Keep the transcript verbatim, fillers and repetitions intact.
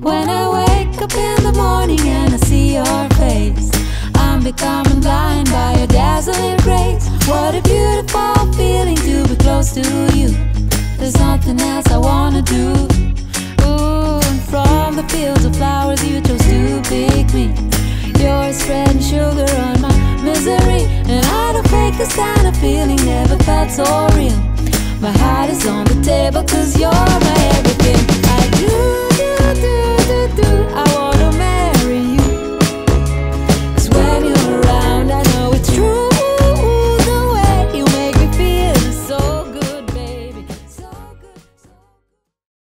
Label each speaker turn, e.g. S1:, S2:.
S1: When I wake up in the morning and I see your face, I'm becoming blind by your dazzling grace. What a beautiful feeling to be close to you. There's nothing else I wanna do. Ooh, and from the fields of flowers you chose to pick me. You're spreading sugar on my misery, and I don't fake this kind of feeling, never felt so real. My heart is on the table 'cause you're my everything. I do